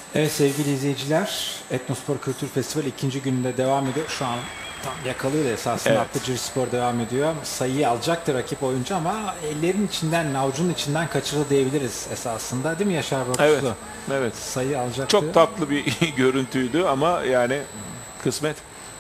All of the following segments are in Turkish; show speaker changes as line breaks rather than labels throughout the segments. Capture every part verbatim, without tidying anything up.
Evet sevgili izleyiciler, Etnospor Kültür Festivali ikinci gününde devam ediyor. Şu an tam yakalıyor da esasında
Evet.
Atlıcı Spor devam ediyor. Sayıyı alacaktır rakip oyuncu ama ellerin içinden, avucunun içinden kaçırdı diyebiliriz esasında. Değil mi Yaşar Bakışlı?
Evet. Evet.
Sayı alacaktı.
Çok tatlı bir görüntüydü ama yani kısmet.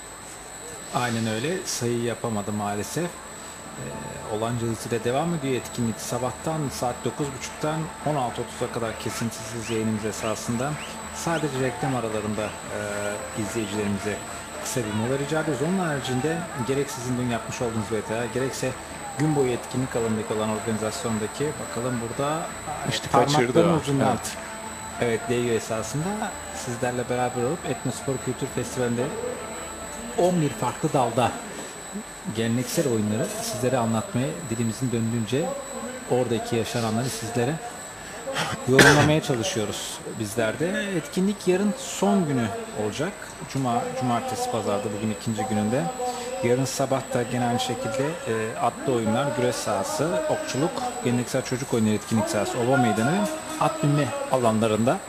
Aynen öyle. Sayı yapamadı maalesef. Ee, Olanca hızıyla devam ediyor etkinlik. Sabahtan saat dokuz buçuktan on altı otuza kadar kesintisiz yayınımız esasında. Sadece reklam aralarında e, izleyicilerimize kısa bir mola rica ediyoruz. Onun haricinde gerek sizin dün yapmış olduğunuz V T A gerekse gün boyu etkinlik alanındaki olan organizasyondaki bakalım burada
İşte
parmakların
kaçırdı o.
ucundan
Evet.
evet değiyor esasında. Sizlerle beraber olup Etnospor Kültür Festivali'nde on bir farklı dalda geleneksel oyunları sizlere anlatmaya dilimizin döndüğünce oradaki yaşananları sizlere yorumlamaya çalışıyoruz bizler de. Etkinlik yarın son günü olacak. Cuma, cumartesi, pazarda bugün ikinci gününde. Yarın sabah da gene aynı şekilde e, atlı oyunlar, güreş sahası, okçuluk, geleneksel çocuk oyunları etkinlik sahası, ova meydanı ve at binme alanlarında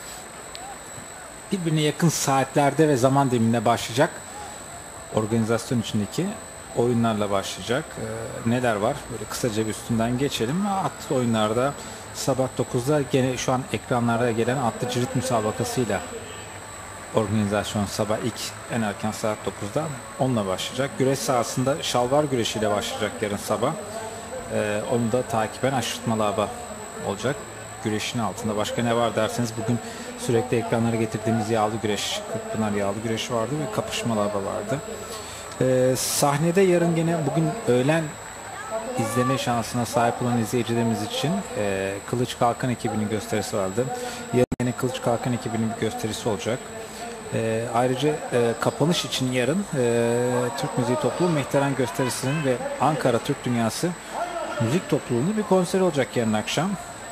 birbirine yakın saatlerde ve zaman diliminde başlayacak organizasyon içindeki oyunlarla başlayacak. Ee, neler var? Böyle kısaca bir üstünden geçelim. Atlı oyunlarda sabah dokuzda gene şu an ekranlarda gelen atlı cirit müsabakasıyla organizasyon sabah ilk en erken saat dokuzda onunla başlayacak. Güreş sahasında şalvar güreşiyle başlayacak yarın sabah. Ee, onu da takiben aşırtmalı hava olacak. Güreşin altında başka ne var derseniz bugün sürekli ekranlara getirdiğimiz yağlı güreş, Kırkpınar yağlı güreşi vardı ve kapışmalı hava vardı. Ee, sahnede yarın gene bugün öğlen izleme şansına sahip olan izleyicilerimiz için e, Kılıç Kalkan ekibinin gösterisi vardı. Yarın yine Kılıç Kalkan ekibinin bir gösterisi olacak. E, ayrıca e, kapanış için yarın e, Türk Müziği Topluluğu Mehteran gösterisinin ve Ankara Türk Dünyası Müzik Topluluğu'nun bir konseri olacak yarın akşam.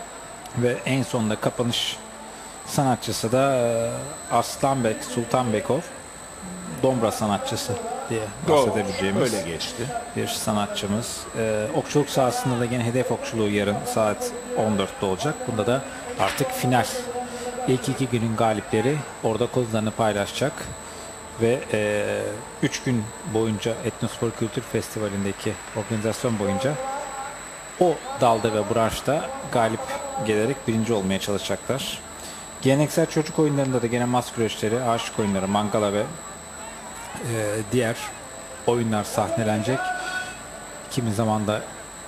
Ve en sonunda kapanış sanatçısı da e, Arslanbek Sultanbekov, Dombra sanatçısı diye bahsedebileceğimiz
Öyle geçti.
bir sanatçımız. Ee, okçuluk sahasında da gene hedef okçuluğu yarın saat on dörtte olacak. Bunda da artık final. İlk iki günün galipleri orada kozlarını paylaşacak. Ve üç e, gün boyunca Etnospor Kültür Festivali'ndeki organizasyon boyunca o dalda ve branşta galip gelerek birinci olmaya çalışacaklar. Geleneksel çocuk oyunlarında da gene mas güreşleri, aşık oyunları, mangala ve Ee, diğer oyunlar sahnelenecek. Kimi zaman da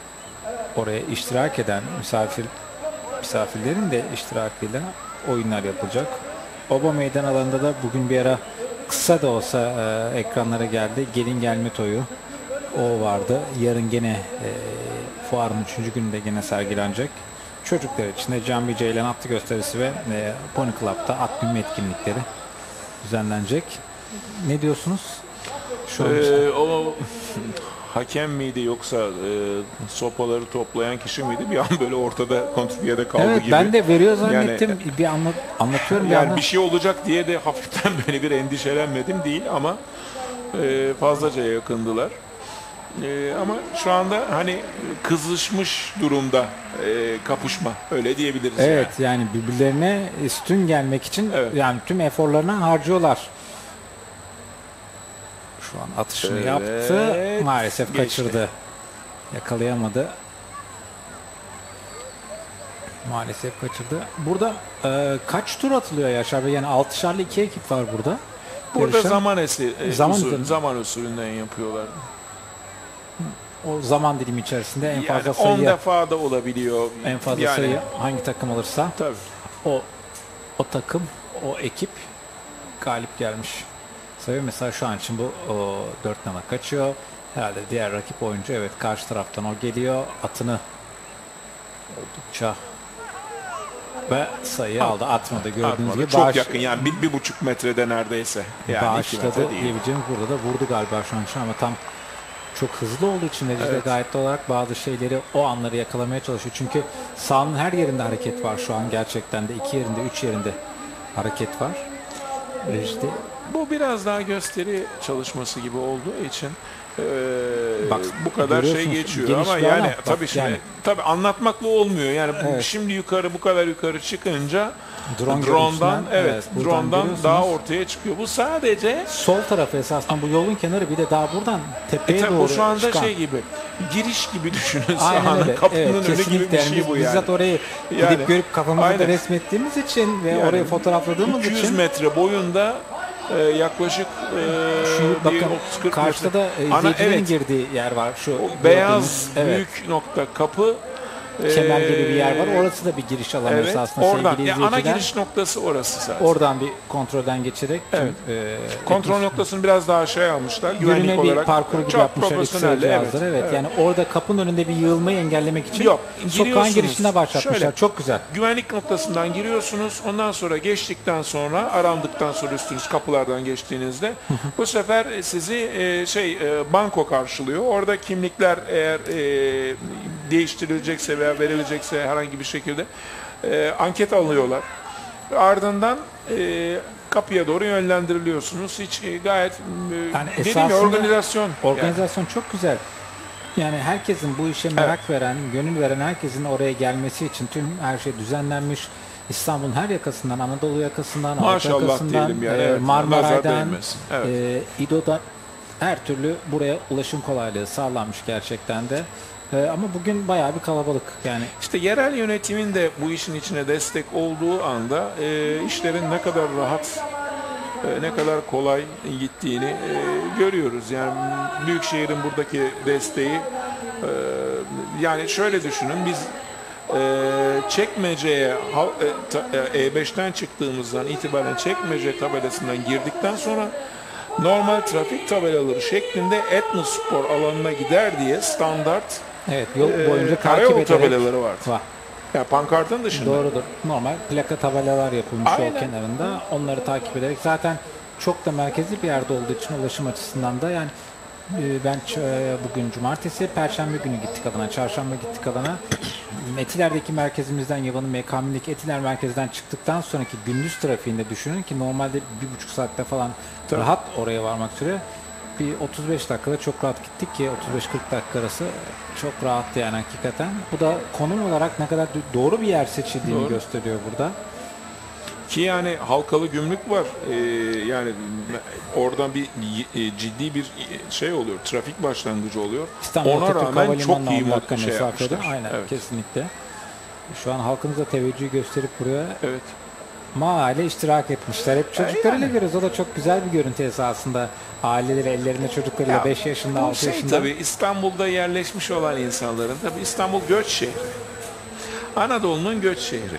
oraya iştirak eden misafir misafirlerin de iştirakiyle oyunlar yapılacak. Oba meydan alanında da bugün bir ara kısa da olsa e, ekranlara geldi. Gelin gelme toyu o vardı. Yarın gene e, fuarın üçüncü gününde gene sergilenecek. Çocuklar için de Can Ceylan atlı gösterisi ve e, Pony Club'da at binme etkinlikleri düzenlenecek. Ne diyorsunuz? Şu
Ee, o hakem miydi yoksa e, sopaları toplayan kişi miydi? Bir an böyle ortada kontrpiyede kaldı
evet,
gibi.
ben de veriyor zannettim.
Yani,
bir anlat, anlatıyorum.
Yani
bir,
bir şey olacak diye de hafiften böyle bir endişelenmedim değil ama e, fazlaca yakındılar. E, ama şu anda hani kızışmış durumda e, kapışma öyle diyebiliriz.
evet
yani.
yani birbirlerine üstün gelmek için
Evet.
yani tüm eforlarını harcıyorlar. Şu an atışını
Evet,
yaptı. Maalesef
geçti.
kaçırdı. Yakalayamadı. Maalesef kaçırdı. Burada e, kaç tur atılıyor Yaşar Bey? Yani altışarlı iki ekip var burada.
Burada
Yarışan,
zaman esi, e,
Zaman
usul,
dilimi.
zaman usulünden yapıyorlar.
o zaman dilimi içerisinde en fazla
Yani
sayı
on defa da olabiliyor.
en fazla
yani,
sayı hangi takım alırsa
tabii.
o o takım, o ekip galip gelmiş. Sayıyor mesela şu an için bu o, dört nala kaçıyor. Herhalde diğer rakip oyuncu evet karşı taraftan o geliyor. Atını oldukça ve sayı aldı. Atmadı gördüğünüz
Atmadı.
gibi.
Çok
Bağış,
yakın yani bir, bir buçuk metrede neredeyse. Yani
bağışladı
iki metre değil.
diyebileceğimiz burada da vurdu galiba şu an için ama tam çok hızlı olduğu için de
Evet.
gayet de olarak bazı şeyleri o anları yakalamaya çalışıyor. Çünkü sahanın her yerinde hareket var şu an gerçekten de iki yerinde üç yerinde hareket var. Ve işte
Bu biraz daha gösteri çalışması gibi olduğu için Ee,
Bak,
bu kadar şey
görüyorsunuz,
geçiyor
geniş
ama
bir
yani
alan. Bak,
tabii şimdi
yani-
tabii anlatmakla olmuyor. Yani
Evet.
şimdi yukarı bu kadar yukarı çıkınca
Drone
drone'dan
görüntüsünden,
evet,
evet, buradan
drone'dan
görüyorsunuz.
daha ortaya çıkıyor. Bu sadece
Sol tarafı esasında bu yolun kenarı, bir de daha buradan tepeye
e, tabii
doğru
bu şu anda
çıkan.
şey gibi giriş gibi düşünün.
Aynen
Sahanın
öyle.
kapının
Evet,
önü gibi
kesinlikle.
bir
Yani
şey
biz
bu yani.
bizzat orayı
Yani,
gidip görüp kafamızda
aynen.
da resmettiğimiz için ve
Yani
orayı fotoğrafladığımız
iki yüz
için
metre boyunda e, yaklaşık e,
şu
bir
bakın
otuz kırk
karşıda
metre.
da e,
Ana,
izleyicilerin
evet,
girdiği yer var. Şu
o beyaz
gördüğünüz, evet,
büyük nokta kapı.
kemer gibi bir yer var.
e,
Orası da bir giriş alanı
Evet,
esasında
oradan.
sevgili
Ya, ana
izleyiciler.
giriş noktası orası zaten.
Oradan bir kontrolden geçerek
Evet.
tüm, e,
Kontrol noktasını biraz daha şey almışlar. Güvenlik
yürüme bir
olarak.
parkuru gibi
Çok
yapmışlar.
profesyonel.
X-ray
Evet,
cihazları. Evet.
evet.
Yani orada kapının önünde bir yığılmayı engellemek için
Yok,
sokağın
giriyorsunuz.
girişine başlatmışlar.
Şöyle.
Çok güzel.
Güvenlik noktasından giriyorsunuz. Ondan sonra geçtikten sonra arandıktan sonra üstünüz kapılardan geçtiğinizde bu sefer sizi e, şey e, banko karşılıyor. Orada kimlikler eğer e, değiştirilecekse veya verilecekse herhangi bir şekilde e, anket alıyorlar. Ardından e, kapıya doğru yönlendiriliyorsunuz. Hiç e, gayet e,
Yani
dediğim ya,
esasında
organizasyon.
Organizasyon çok güzel. Yani herkesin bu işe merak veren, gönül veren herkesin oraya gelmesi için tüm her şey düzenlenmiş. İstanbul'un her yakasından, Anadolu yakasından, Avrupa
Maşallah
yakasından,
diyelim yani,
e,
evet. Nazar
Marmaray'dan,
değmesin. Evet.
e, İdo'dan her türlü buraya ulaşım kolaylığı sağlanmış gerçekten de. E, ama bugün bayağı bir kalabalık yani.
İşte yerel yönetimin de bu işin içine destek olduğu anda e, işlerin ne kadar rahat, e, ne kadar kolay gittiğini e, görüyoruz. Yani Büyükşehir'in buradaki desteği, e, yani şöyle düşünün, biz e, Çekmece'ye hal- e, ta- e, E beşten çıktığımızdan itibaren Çekmece tabelasından girdikten sonra normal trafik tabelaları şeklinde Etnospor alanına gider diye standart
Evet, yol
e,
boyunca takip
karayolu
ederek
tabelaları vardı.
var.
Ya pankartın dışında.
Doğrudur. Normal plaka tabelalar yapılmış
Aynen.
yol kenarında. Onları takip ederek zaten çok da merkezli bir yerde olduğu için ulaşım açısından da yani e, ben ç- e, bugün cumartesi, perşembe günü gittik Adana, çarşamba gittik Adana. Etiler'deki merkezimizden, Yavan'ın mekamindeki Etiler merkezden çıktıktan sonraki gündüz trafiğinde düşünün ki normalde bir buçuk saatte falan
Tabii.
rahat oraya varmak üzere. Bir otuz beş dakikada çok rahat gittik ki otuz beş kırk dakika arası çok rahattı yani hakikaten. Bu da konum olarak ne kadar doğru bir yer seçildiğini
Doğru.
gösteriyor burada.
Ki yani halkalı gümrük var. Ee, yani oradan bir e, ciddi bir şey oluyor. Trafik başlangıcı oluyor.
İstanbul
Ona
Atatürk
rağmen
Havalimanı'na
çok iyi
on dakika
mod şey
mesafede.
yapmışlar.
Aynen,
Evet.
kesinlikle. Şu an halkımız da teveccühü gösterip buraya
Evet.
mahalle iştirak etmişler. Hep çocuklarıyla
yani.
görüyoruz. O da çok güzel bir görüntü esasında. Aileleri ellerinde çocuklarıyla
Ya,
beş yaşında,
bu
altı
şey
yaşında.
tabii İstanbul'da yerleşmiş olan insanların, tabii İstanbul göç şehri. Anadolu'nun göç şehri.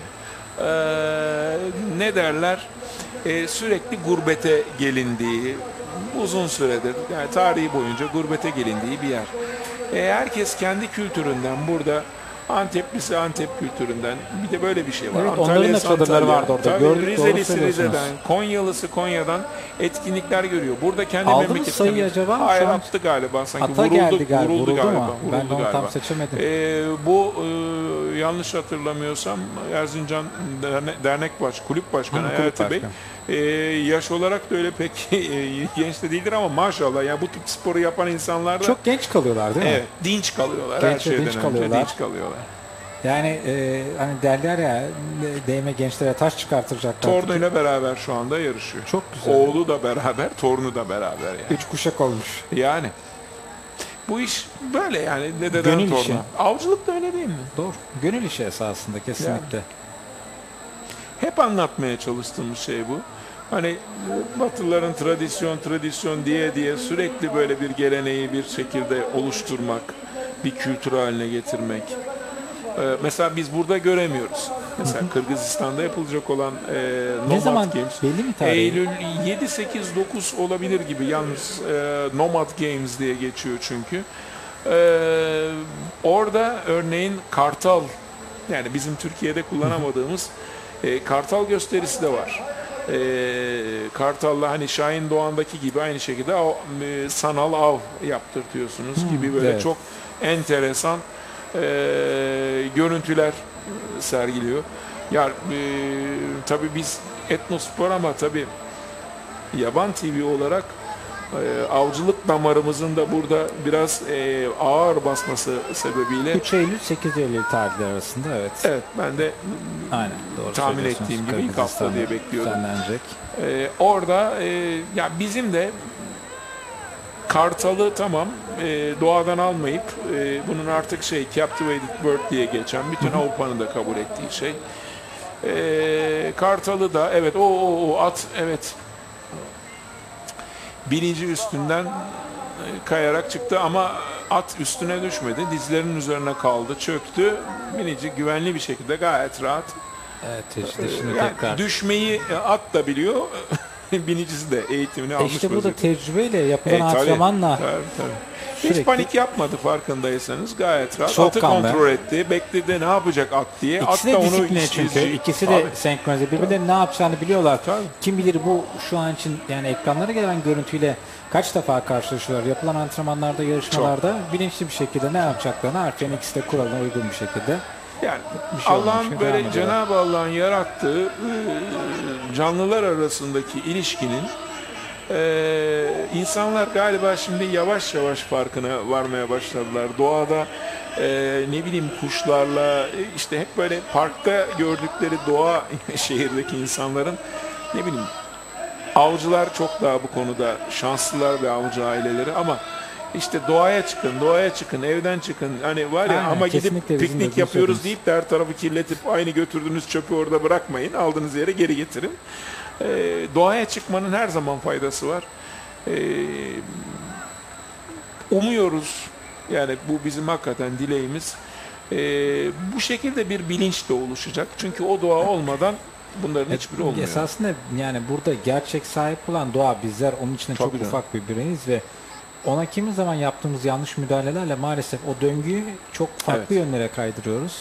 Ee, ne derler? Ee, sürekli gurbete gelindiği, uzun süredir, yani tarihi boyunca gurbete gelindiği bir yer. Ee, herkes kendi kültüründen burada, Anteplisi Antep kültüründen, bir de böyle bir şey var.
Evet,
Antalya'sı
onların da çadırları
Antalya.
vardı orada.
Tabii,
Gördük, doğru
Rizelisi
söylüyorsunuz.
Rize'den, Konyalısı Konya'dan etkinlikler görüyor. Burada kendi
Aldınız
memleketinden.
sayıyı acaba?
Hayır,
Şu an
attı galiba sanki.
ata
vuruldu,
geldi galiba,
vuruldu,
vuruldu
galiba.
mu? Ben
vuruldu
de onu tam
galiba.
seçemedim.
Ee, bu e, yanlış hatırlamıyorsam Erzincan Derne- Dernek Baş, Kulüp Başkanı
Hı, kulüp
Hayati Bey.
başkanı.
e, yaş olarak da öyle pek e, genç de değildir ama maşallah yani bu tip sporu yapan insanlar da
Çok genç kalıyorlar değil mi?
evet, dinç kalıyorlar. Her
Genç ve
şeyden
dinç
önce
kalıyorlar.
dinç kalıyorlar.
Yani e, hani derler ya, değme gençlere taş çıkartacaklar.
Torunuyla beraber şu anda yarışıyor.
Çok güzel.
Oğlu da beraber, torunu da beraber yani.
Üç kuşak olmuş.
Yani bu iş böyle yani dededen
Gönül
toruna.
işi.
Avcılık da öyle değil mi?
Doğru. Gönül işi esasında kesinlikle.
Hep anlatmaya çalıştığımız şey bu. Hani Batılıların tradisyon tradisyon diye diye sürekli böyle bir geleneği bir şekilde oluşturmak, bir kültür haline getirmek. Ee, mesela biz burada göremiyoruz. Mesela Kırgızistan'da yapılacak olan e, Nomad
Ne zaman
Games.
belli mi tarihi?
Eylül yedi sekiz dokuz olabilir gibi. Yalnız e, Nomad Games diye geçiyor çünkü. Ee, orada örneğin kartal, yani bizim Türkiye'de kullanamadığımız e, kartal gösterisi de var. E, kartalla hani Şahin Doğan'daki gibi aynı şekilde av, e, sanal av yaptırtıyorsunuz gibi böyle
evet.
çok enteresan e, görüntüler sergiliyor. Ya e, tabii biz Etnospor ama tabii Yaban T V olarak E, avcılık damarımızın da burada biraz e, ağır basması sebebiyle
üç Eylül sekiz Eylül tarihleri arasında, evet.
evet ben de
Aynen, doğru
tahmin
söylüyorsunuz.
ettiğim gibi ilk hafta
Kırgızistan'da
diye bekliyordum.
düzenlenecek.
E, orada e, ya bizim de Kartalı tamam e, doğadan almayıp e, bunun artık şey captivated bird diye geçen bütün Avrupa'nın da kabul ettiği şey. E, Kartalı da evet o, o, o at evet birinci üstünden e, kayarak çıktı ama at üstüne düşmedi. Dizlerinin üzerine kaldı, çöktü. Binici güvenli bir şekilde gayet rahat.
Evet, işte şimdi
Yani
tekrar.
düşmeyi e, at da biliyor. Binicisi de eğitimini
E
almış.
işte bu da
vaziyette.
tecrübeyle yapılan
E, tabii,
antrenmanla
tabii, tabii. Hiç
sürekli-
panik yapmadı farkındaysanız gayet rahat.
Çok
Atı
kan be.
kontrol etti. Bekledi ne yapacak at diye.
İkisi
at da
de
onu
disipline
iz-
çünkü.
izleyecek.
İkisi de
Tabii.
senkronize. Birbirlerinin ne yapacağını biliyorlar.
Tabii.
Kim bilir bu şu an için yani ekranlara gelen görüntüyle kaç defa karşılaşıyorlar. Yapılan antrenmanlarda, yarışmalarda bilinçli bir şekilde ne yapacaklarını harfiyen ikisi de kuralına uygun bir şekilde.
Yani
Bir şey olmamış
Allah'ın
gibi
böyle
devam ediyorlar.
Cenab-ı Allah'ın yarattığı e, canlılar arasındaki ilişkinin e, insanlar galiba şimdi yavaş yavaş farkına varmaya başladılar. Doğada e, ne bileyim kuşlarla e, işte hep böyle parkta gördükleri doğa şehirdeki insanların ne bileyim avcılar çok daha bu konuda şanslılar ve avcı aileleri ama işte doğaya çıkın, doğaya çıkın, evden çıkın. Hani var ya
Aynen,
ama gidip
kesinlikle bizim de
piknik
bunu
yapıyoruz
söylediğimiz.
deyip de her tarafı kirletip aynı götürdüğünüz çöpü orada bırakmayın. Aldığınız yere geri getirin. Ee, doğaya çıkmanın her zaman faydası var. Ee, umuyoruz. Yani bu bizim hakikaten dileğimiz. Ee, bu şekilde bir bilinç de oluşacak. Çünkü o doğa olmadan bunların hiçbiri olmuyor.
Esasında yani burada gerçek sahip olan doğa, bizler onun içinde çok
Tabii canım.
ufak bir bireyiz ve ona kimi zaman yaptığımız yanlış müdahalelerle maalesef o döngüyü çok farklı
Evet.
yönlere kaydırıyoruz.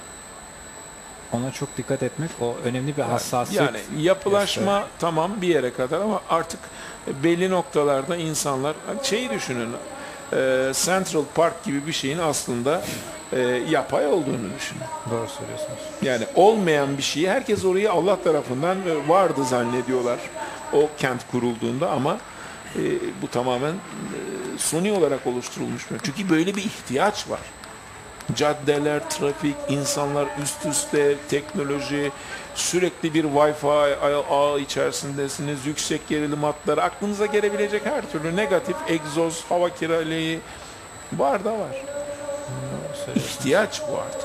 Ona çok dikkat etmek, o önemli bir hassasiyet.
Yani yapılaşma tamam bir yere kadar ama artık belli noktalarda insanlar şeyi düşünün. e, Central Park gibi bir şeyin aslında e, yapay olduğunu düşünün.
Doğru söylüyorsunuz.
Yani olmayan bir şeyi herkes orayı Allah tarafından e, vardı zannediyorlar. O kent kurulduğunda ama e, bu tamamen e, suni olarak oluşturulmuş. Çünkü böyle bir ihtiyaç var. Caddeler, trafik, insanlar üst üste, teknoloji, sürekli bir Wi-Fi ağı içerisindesiniz, yüksek gerilim hatları, aklınıza gelebilecek her türlü negatif egzoz, hava kirliliği var da var. İhtiyaç bu artık.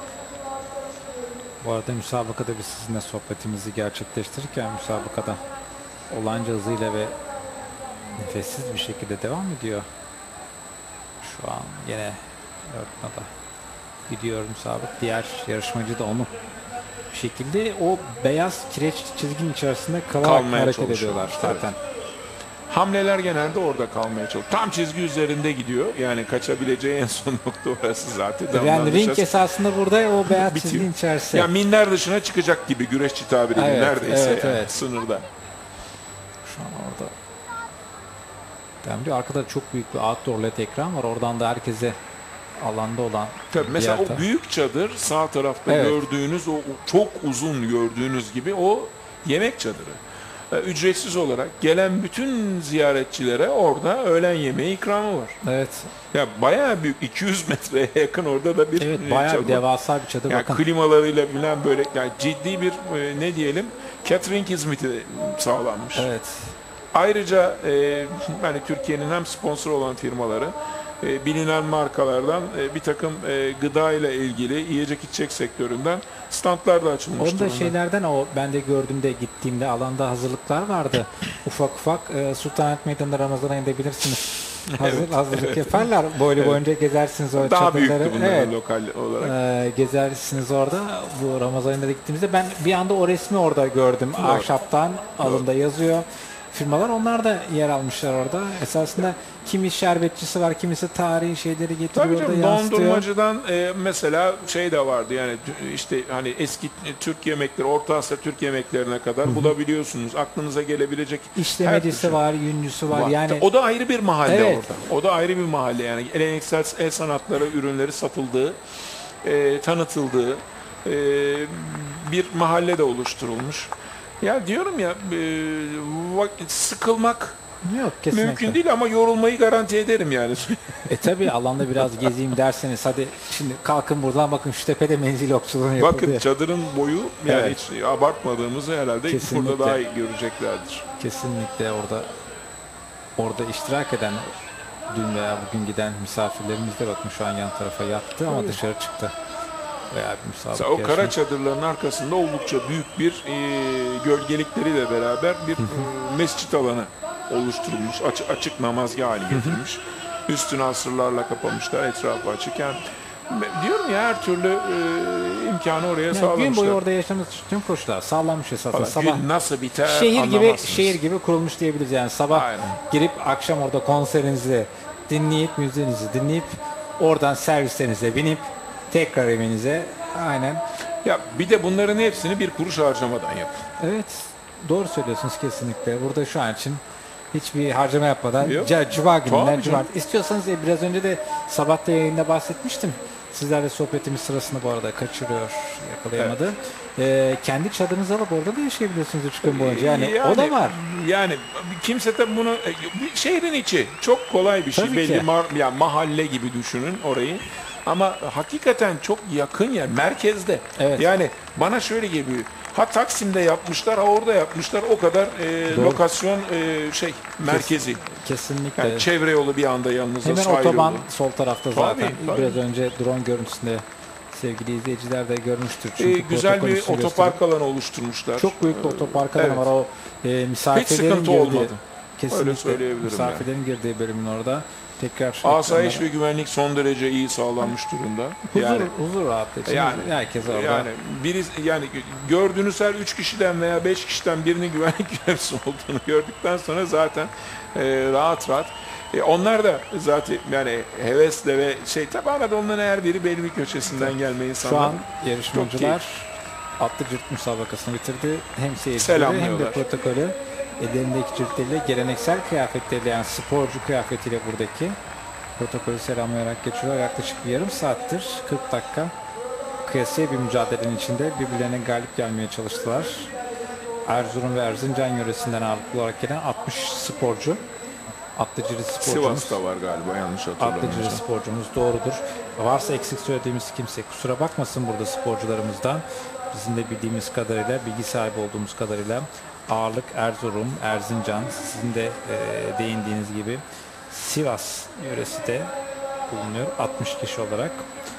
Bu arada müsabakada biz sizinle sohbetimizi gerçekleştirirken müsabakada olanca hızıyla ve nefessiz bir şekilde devam ediyor. Şu an yine örtmada gidiyor müsabak. Diğer yarışmacı da onu bir şekilde o beyaz kireç çizginin içerisinde kalarak
Kalmaya
hareket
çalışıyorlar,
ediyorlar
evet.
zaten.
Hamleler genelde orada kalmaya çalışıyor. Tam çizgi üzerinde gidiyor. Yani kaçabileceği en son nokta orası zaten.
Yani
Damlar
ring
dışarı-
esasında burada o beyaz
Bitiyor.
çizginin içerisinde.
Ya minder dışına çıkacak gibi güreşçi tabiriyle
Evet,
neredeyse
evet,
yani
evet.
sınırda.
Şu an orada devam ediyor. Arkada çok büyük bir outdoor led ekran var. Oradan da herkese alanda olan
Tabii mesela
diğer
o
taraf-
büyük çadır sağ tarafta
Evet.
gördüğünüz o o çok uzun gördüğünüz gibi o yemek çadırı. Ee, Ücretsiz olarak gelen bütün ziyaretçilere orada öğlen yemeği ikramı var.
Evet.
Ya bayağı büyük iki yüz metreye yakın orada da bir
Evet,
e,
bayağı
çadır
bir
var.
devasa bir çadır.
Yani
Bakın.
klimalarıyla bilen böyle yani ciddi bir e, ne diyelim catering hizmeti sağlanmış.
Evet.
Ayrıca e, hani Türkiye'nin hem sponsor olan firmaları e, bilinen markalardan e, bir takım e, gıda ile ilgili yiyecek içecek sektöründen standlar da açılmış
Onun da
durumda.
şeylerden o ben de gördüğümde gittiğimde alanda hazırlıklar vardı. ufak ufak e, Sultanahmet Meydanı'nda Ramazan ayında bilirsiniz. Hazır,
Evet,
hazırlık
evet.
yaparlar. Boylu
Evet.
boyunca gezersiniz o
Daha
çadırları.
büyüktü bunlar
Evet.
lokal olarak.
E, gezersiniz orada. Bu Ramazan ayında da gittiğimizde ben bir anda o resmi orada gördüm.
Doğru.
Ahşaptan alında yazıyor. Firmalar onlar da yer almışlar orada. Esasında kimi şerbetçisi var, kimisi tarihi şeyleri getiriyor
Tabii
orada
canım
yansıtıyor.
dondurmacıdan e, mesela şey de vardı yani t- işte hani eski Türk yemekleri, Orta Asya Türk yemeklerine kadar bulabiliyorsunuz. Aklınıza gelebilecek her
İşlemecisi
tür şey
var, yüncüsü var.
var.
Yani
O da ayrı bir mahalle
Evet.
orada. O da ayrı bir mahalle yani geleneksel el sanatları ürünleri satıldığı, e, tanıtıldığı e, bir mahalle de oluşturulmuş. Ya diyorum ya e, vak- sıkılmak
Yok, kesinlikle.
Mümkün değil ama yorulmayı garanti ederim yani.
E tabi alanda biraz gezeyim derseniz, hadi şimdi kalkın buradan, bakın şu tepede menzil okçuluğunu
Bakın
yapılıyor.
çadırın boyu yani
Evet.
hiç abartmadığımızı herhalde
Kesinlikle.
burada daha iyi göreceklerdir.
Kesinlikle orada orada iştirak eden, dün veya bugün giden misafirlerimiz de bakın şu an yan tarafa yattı ama dışarı çıktı. Veya bir
Mesela
müsabaka
o kara
yarışması.
çadırların arkasında oldukça büyük bir e, gölgelikleriyle beraber bir e, mescit alanı oluşturulmuş. Açık, açık namazgah hali getirmiş. Üstünü asırlarla kapamışlar, etrafı açık. Yani diyorum ya, her türlü e, imkanı oraya
Yani
sağlamışlar.
gün boyu orada yaşamış tüm koşullar sağlanmış esasında.
Valla
Sabah
gün nasıl biter
şehir gibi
anlamazsınız.
şehir gibi kurulmuş diyebiliriz yani. Sabah
Aynen.
girip akşam orada konserinizi dinleyip, müziğinizi dinleyip, oradan servislerinize binip tekrar evinize, aynen.
Ya bir de bunların hepsini bir kuruş harcamadan yapın.
Evet, doğru söylüyorsunuz kesinlikle. Burada şu an için hiçbir harcama yapmadan
Yok.
c- cuma gününden
Tabii
cuma.
canım.
İstiyorsanız e, biraz önce de sabah da yayında bahsetmiştim. Sizlerle sohbetimiz sırasında bu arada kaçırıyor, yakalayamadı. Ee, kendi çadırınızı alıp orada da yaşayabiliyorsunuz üç gün boyunca. Yani, o da var.
Yani kimse de bunu e, bir şehrin içi çok kolay bir şey.
Tabii
Belli
ki.
mar, yani mahalle gibi düşünün orayı. Ama hakikaten çok yakın yer, merkezde.
Evet.
Yani bana şöyle geliyor. Ha Taksim'de yapmışlar, ha orada yapmışlar. O kadar e,
Doğru.
lokasyon e, şey merkezi.
Kesinlikle.
Yani çevre yolu bir anda yanınızda,
Hemen
sahil
otoban
yolu.
sol tarafta
Tabii,
zaten.
tabii.
Biraz önce drone görüntüsünde sevgili izleyiciler de görmüştür.
E,
Çünkü
güzel
protokol
bir
üstü
otopark
gösteriyor.
alanı oluşturmuşlar.
Çok büyük bir otopark alanı
evet.
var. O e, misafirlerin
sıkıntı
girdiği,
olmadı.
kesinlikle
Öyle söyleyebilirim
misafirlerin girdiği bölümün orada. Tekrar
Asayiş
ekranlara-
ve güvenlik son derece iyi sağlanmış durumda.
huzur,
Yani
huzur rahatlığı için
Yani,
herkes orada.
yani biri yani gördüğünüz her üç kişiden veya beş kişiden birinin güvenlik görevlisi olduğunu gördükten sonra zaten e, rahat rahat. E, onlar da zaten yani hevesle ve şey, tabi arada onların her biri belli bir köşesinden gelme insanlar.
Şu an
Çok
yarışmacılar atlı cırt müsabakasını bitirdi. Hem seyircileri hem de
Selamlıyorlar.
protokolü ellerindeki cırtleriyle, geleneksel kıyafetleriyle, yani sporcu kıyafetiyle buradaki protokolü selamlayarak geçiyorlar. Yaklaşık bir yarım saattir, kırk dakika kıyasıya bir mücadelenin içinde birbirlerine galip gelmeye çalıştılar. Erzurum ve Erzincan yöresinden ağırlıklı olarak gelen altmış sporcu. Atlıcı sporcumuz.
Sivas'ta var galiba, yanlış
Atlıcı
hatırlamıyorsam.
sporcumuz, doğrudur. Varsa eksik söylediğimiz kimse kusura bakmasın burada sporcularımızdan. Bizim de bildiğimiz kadarıyla, bilgi sahibi olduğumuz kadarıyla ağırlık Erzurum, Erzincan, sizin de e, değindiğiniz gibi Sivas yöresi de bulunuyor altmış kişi olarak.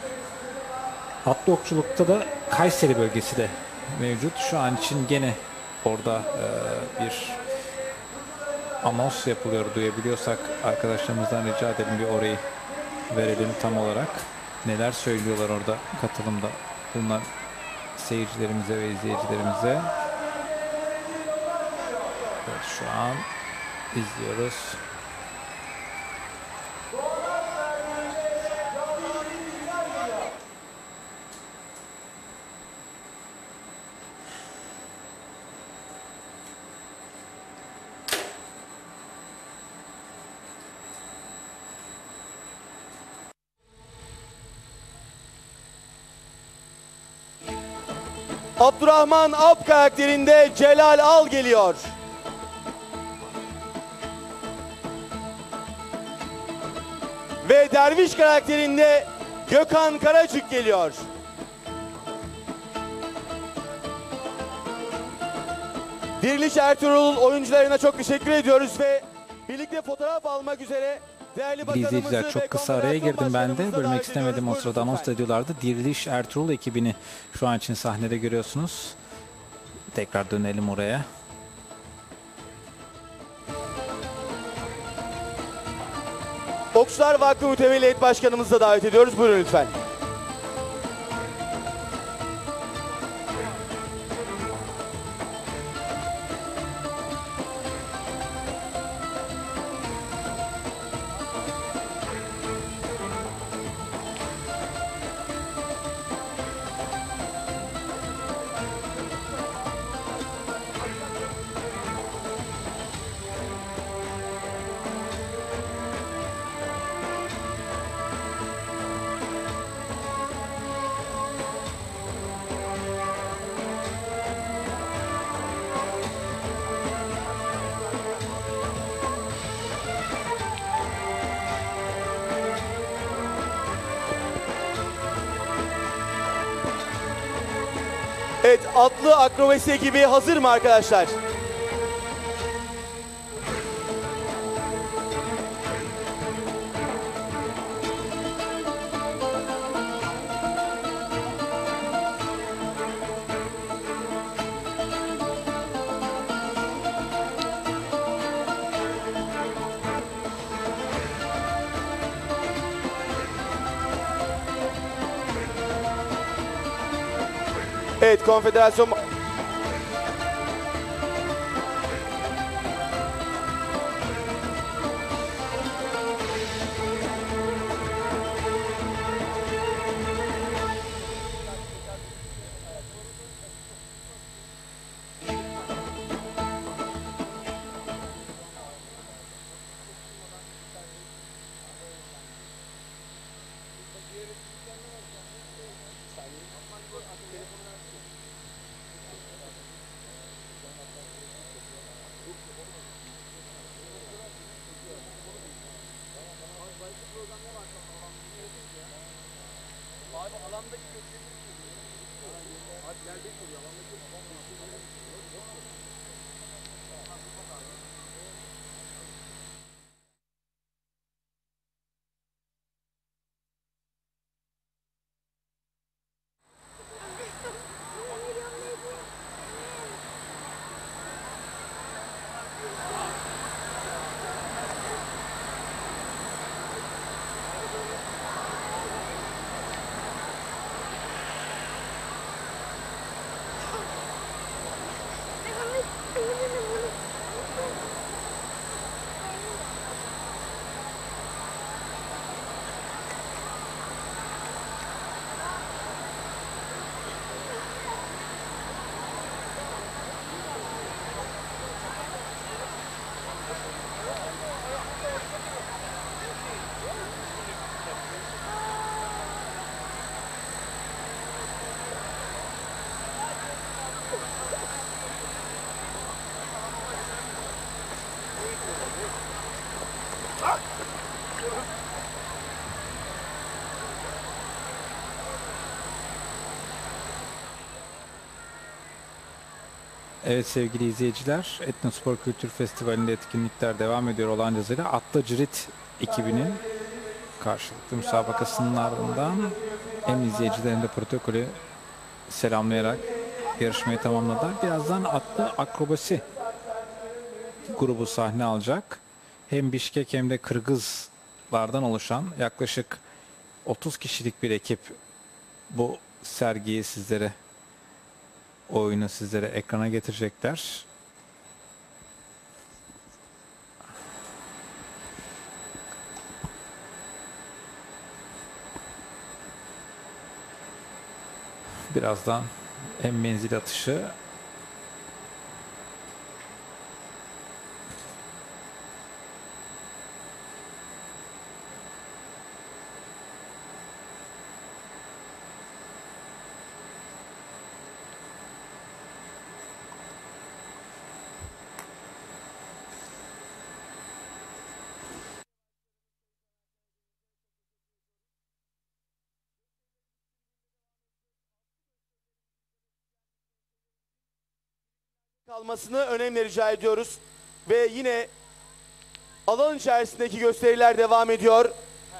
Atlı okçulukta da Kayseri bölgesi de mevcut. Şu an için gene orada e, bir anons yapılıyor, duyabiliyorsak arkadaşlarımızdan rica edelim, bir orayı verelim tam olarak. Neler söylüyorlar orada katılımda bulunan seyircilerimize ve izleyicilerimize. Evet, şu an izliyoruz.
Abdurrahman Ab karakterinde Celal Al geliyor. Ve Derviş karakterinde Gökhan Karacık geliyor. Diriliş Ertuğrul oyuncularına çok teşekkür ediyoruz ve birlikte fotoğraf almak üzere değerli
Sevgili izleyiciler,
bakanımızı ve
çok kısa araya
konfederasyon
girdim ben de.
başkanımızı
Bölmek
davet
istemedim, o
ediyoruz.
sırada
Buyurun
anons
lütfen.
ediyorlardı. Diriliş Ertuğrul ekibini şu an için sahnede görüyorsunuz. Tekrar dönelim oraya.
Okçular Vakfı Mütevelli Heyet Başkanımızı da davet ediyoruz. Buyurun lütfen. atlı akrobasi ekibi hazır mı arkadaşlar? Evet, konfederasyon
Evet sevgili izleyiciler, Etnospor Kültür Festivali'nde etkinlikler devam ediyor olan hızıyla. Atlı Cirit ekibinin karşılıklı müsabakasının ardından hem izleyiciler hem de protokolü selamlayarak yarışmayı tamamladılar. Birazdan atlı akrobasi grubu sahne alacak. Hem Bişkek hem de Kırgızlardan oluşan yaklaşık otuz kişilik bir ekip bu sergiyi sizlere, oyunu sizlere ekrana getirecekler. Birazdan hem menzil atışı
kalmasını önemli rica ediyoruz. Ve yine alan içerisindeki gösteriler devam ediyor.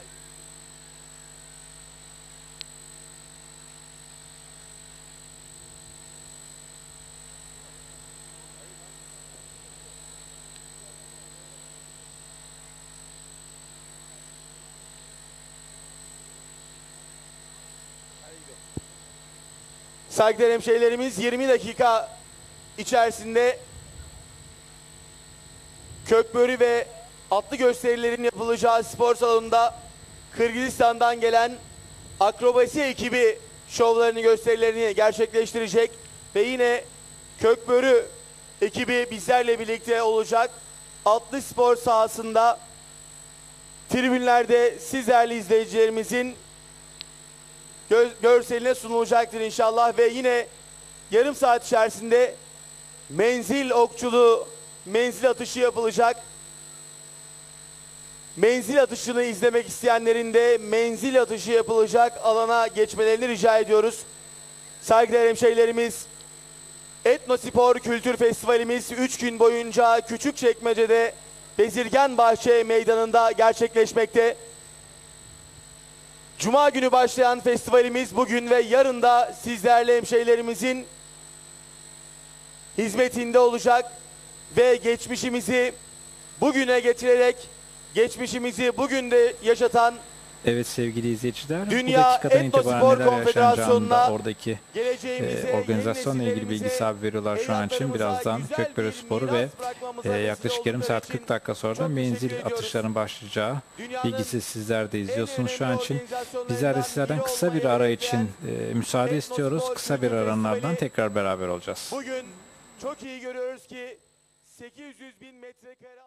Saygıdeğer hemşehrilerimiz, yirmi dakika içerisinde kökbörü ve atlı gösterilerin yapılacağı spor salonunda Kırgızistan'dan gelen akrobasi ekibi şovlarını, gösterilerini gerçekleştirecek ve yine kökbörü ekibi bizlerle birlikte olacak. Atlı spor sahasında tribünlerde siz değerli izleyicilerimizin gö görseline sunulacaktır inşallah ve yine yarım saat içerisinde menzil okçuluğu, menzil atışı yapılacak. Menzil atışını izlemek isteyenlerin de menzil atışı yapılacak alana geçmelerini rica ediyoruz. Saygıdeğer hemşehrilerimiz, Etnospor Kültür Festivalimiz üç gün boyunca Küçükçekmece'de Bezirgen Bahçe Meydanı'nda gerçekleşmekte. Cuma günü başlayan festivalimiz bugün ve yarın da sizlerle hemşehrilerimizin hizmetinde olacak ve geçmişimizi bugüne getirerek geçmişimizi bugün de yaşatan
Evet sevgili izleyiciler,
Dünya
bu dakikadan
Etnospor
itibaren neler
Konfederasyonu'na
yaşanacağını da oradaki
geleceğimize,
e, organizasyonla
yeni
ilgili bilgisi
nesillerimize,
abi veriyorlar şu an için. Birazdan
güzel
Kökbörü
bir
Sporu ve
miras bırakmamıza
e,
vesile
yaklaşık yarım
oldukları
saat
için
kırk dakika sonra da
çok
menzil
teşekkür ediyoruz.
atışların başlayacağı
Dünyanın
bilgisi sizler de izliyorsunuz şu an
önemli
için.
organizasyonlarından
Bizler de sizlerden
biri
kısa bir
olmayı
ara
hedefleyen
için e, müsaade
Etnospor
istiyoruz. Kısa bir
Kültür
aranın ardından
Festivali
tekrar beraber olacağız.
bugün çok iyi görüyoruz ki sekiz yüz bin metrekare